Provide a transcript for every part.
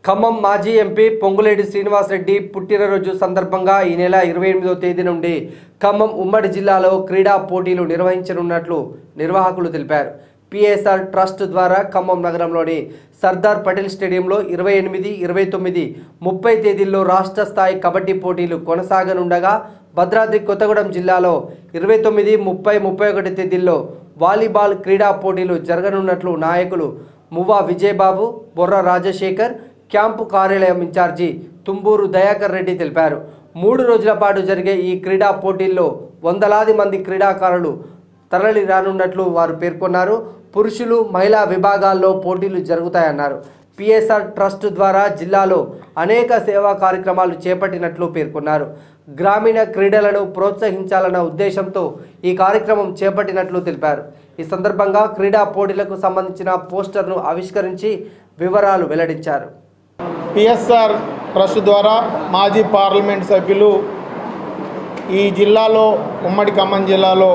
ఖమ్మం మాజీ ఎంపీ పొంగులేటి శ్రీనివాసరెడ్డి పుట్టినరోజు సందర్భంగా ఈ నెల 28వ తేదీ నుండి ఖమ్మం ఉమ్మడి జిల్లాలో క్రీడా పోటీలు నిర్వహించనున్నట్లు నిర్వాహకులు తెలిపారు. పిఎస్ఆర్ ట్రస్ట్ ద్వారా ఖమ్మం నగరంలోని సర్దార్ పటేల్ స్టేడియంలో 28, 29, 30 తేదీల్లో రాష్ట్ర స్థాయి కబడ్డీ పోటీలు కొనసాగనుండగా భద్రాద్రి కొత్తగూడెం జిల్లాలో 29, 30, 31 తేదీల్లో వాలీబాల్ క్రీడా పోటీలు జరగనున్నట్లు నాయకులు మువ్వా విజయబాబు, బొర్ర రాజశేఖర్, క్యాంపు కార్యాలయం ఇన్ఛార్జి తుంబూరు దయాకర్ రెడ్డి తెలిపారు. 3 రోజుల పాటు జరిగే ఈ క్రీడా పోటీల్లో వందలాది మంది క్రీడాకారులు తరలి రానున్నట్లు వారు పేర్కొన్నారు. పురుషులు, మహిళా విభాగాల్లో పోటీలు జరుగుతాయన్నారు. పిఎస్ఆర్ ట్రస్ట్ ద్వారా జిల్లాలో అనేక సేవా కార్యక్రమాలు చేపట్టినట్లు పేర్కొన్నారు. గ్రామీణ క్రీడలను ప్రోత్సహించాలన్న ఉద్దేశంతో ఈ కార్యక్రమం చేపట్టినట్లు తెలిపారు. ఈ సందర్భంగా క్రీడా పోటీలకు సంబంధించిన పోస్టర్ను ఆవిష్కరించి వివరాలు వెల్లడించారు. పిఎస్ఆర్ ట్రస్ట్ ద్వారా మాజీ పార్లమెంట్ సభ్యులు ఈ జిల్లాలో, ఉమ్మడి ఖమ్మం జిల్లాలో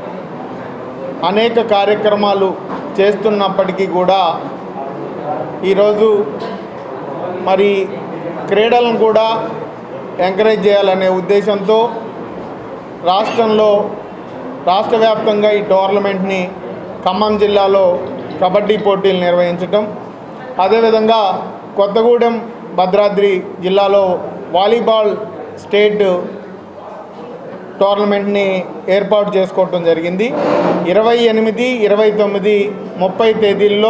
అనేక కార్యక్రమాలు చేస్తున్నప్పటికీ కూడా ఈరోజు మరి క్రీడలను కూడా ఎంకరేజ్ చేయాలనే ఉద్దేశంతో రాష్ట్ర వ్యాప్తంగా ఈ టోర్నమెంట్ని ఖమ్మం జిల్లాలో కబడ్డీ పోటీలు నిర్వహించటం, అదేవిధంగా కొత్తగూడెం, భద్రాద్రి జిల్లాలో వాలీబాల్ స్టేట్ టోర్నమెంట్ని ఏర్పాటు చేసుకోవటం జరిగింది. 28, 29, 30 తేదీల్లో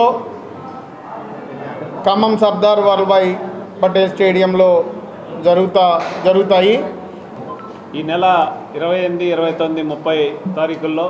ఖమ్మం సర్దార్ వల్లభాయ్ పటేల్ స్టేడియంలో జరుగుతాయి. ఈ నెల 28, 29, 30 తారీఖుల్లో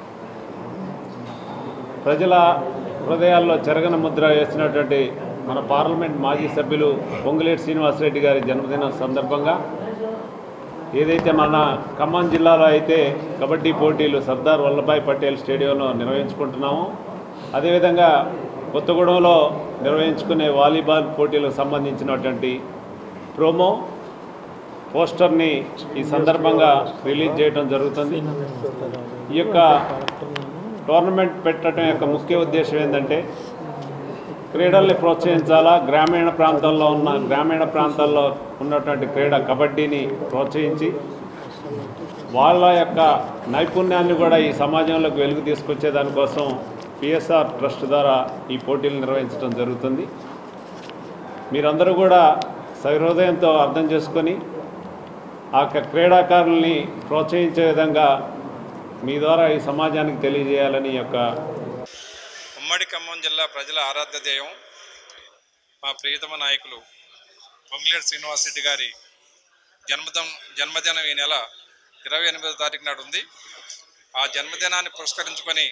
ప్రజల హృదయాల్లో చెరగని ముద్ర వేసినటువంటి మన పార్లమెంట్ మాజీ సభ్యులు పొంగులేటి శ్రీనివాసరెడ్డి గారి జన్మదిన సందర్భంగా ఏదైతే మన ఖమ్మం జిల్లాలో అయితే కబడ్డీ పోటీలు సర్దార్ వల్లభాయ్ పటేల్ స్టేడియంలో నిర్వహించుకుంటున్నాము, అదేవిధంగా కొత్తగూడెంలో నిర్వహించుకునే వాలీబాల్ పోటీలకు సంబంధించినటువంటి ప్రోమో పోస్టర్ని ఈ సందర్భంగా రిలీజ్ చేయడం జరుగుతుంది. ఈ యొక్క టోర్నమెంట్ పెట్టడం యొక్క ముఖ్య ఉద్దేశం ఏంటంటే క్రీడల్ని ప్రోత్సహించాలా, గ్రామీణ ప్రాంతాల్లో ఉన్నటువంటి క్రీడ కబడ్డీని ప్రోత్సహించి వాళ్ళ యొక్క నైపుణ్యాన్ని కూడా ఈ సమాజంలోకి వెలుగు తీసుకొచ్చే దానికోసం పిఎస్ఆర్ ట్రస్ట్ ద్వారా ఈ పోటీలు నిర్వహించడం జరుగుతుంది. మీరందరూ కూడా సహృదయంతో అర్థం చేసుకొని ఆ క్రీడాకారుల్ని ప్రోత్సహించే విధంగా మీ ద్వారా ఈ సమాజానికి తెలియజేయాలని యొక్క ఉమ్మడి ఖమ్మం జిల్లా ప్రజల ఆరాధ్య ధ్యేయం మా ప్రియతమ నాయకులు పొంగులేటి శ్రీనివాసరెడ్డి గారి జన్మదినం ఈ నెల 28వ తారీఖు నాడు ఉంది. ఆ జన్మదినాన్ని పురస్కరించుకొని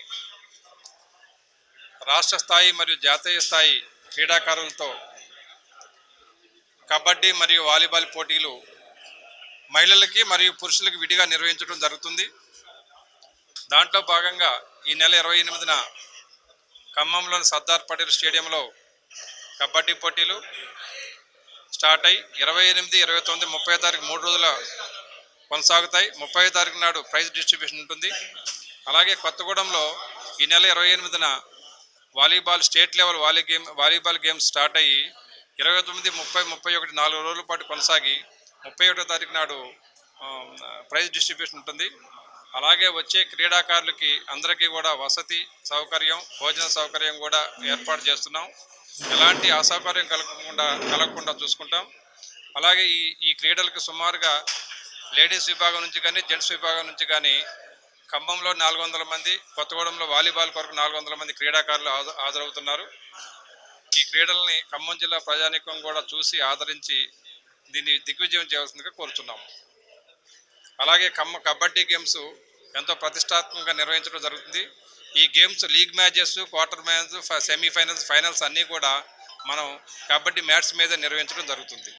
రాష్ట్ర స్థాయి మరియు జాతీయ స్థాయి క్రీడాకారులతో కబడ్డీ మరియు వాలీబాల్ పోటీలు మహిళలకి మరియు పురుషులకి విడిగా నిర్వహించడం జరుగుతుంది. దాంట్లో భాగంగా ఈ నెల 28న ఖమ్మంలోని సర్దార్ పటేల్ స్టేడియంలో కబడ్డీ పోటీలు స్టార్ట్ అయ్యి 28, 29, 30 తారీఖు 3 రోజుల కొనసాగుతాయి. 30వ తారీఖు నాడు ప్రైజ్ డిస్ట్రిబ్యూషన్ ఉంటుంది. అలాగే కొత్తగూడెంలో ఈ నెల 28న volleyball state level volleyball games start అయ్యి 29, 30, 31 4 రోజుల పాటు కొనసాగి 31వ తారీఖు నాడు ప్రైజ్ డిస్ట్రిబ్యూషన్ ఉంటుంది. అలాగే వచ్చే క్రీడాకారులకి అందరికీ కూడా వసతి సౌకర్యం, భోజన సౌకర్యం కూడా ఏర్పాటు చేస్తున్నాం. ఎలాంటి అసౌకర్యం కలగకుండా చూసుకుంటాం. అలాగే ఈ క్రీడలకు సుమారుగా లేడీస్ విభాగం నుంచి కానీ జెంట్స్ విభాగం నుంచి కానీ ఖమ్మంలో 400 మంది, కొత్తగూడెంలో వాలీబాల్ కొరకు 400 మంది క్రీడాకారులు హాజరవుతున్నారు. ఈ క్రీడల్ని ఖమ్మం జిల్లా ప్రజానీకం కూడా చూసి ఆదరించి దీన్ని దిగ్విజయం చేయవలసిందిగా కోరుతున్నాము. అలాగే కబడ్డీ గేమ్స్ ఎంతో ప్రతిష్టాత్మకంగా నిర్వహించడం జరుగుతుంది. ఈ games league matches, quarter matches, semifinals, finals అన్నీ కూడా మనం కబడ్డీ మ్యాట్స్ మీద నిర్వహించడం జరుగుతుంది.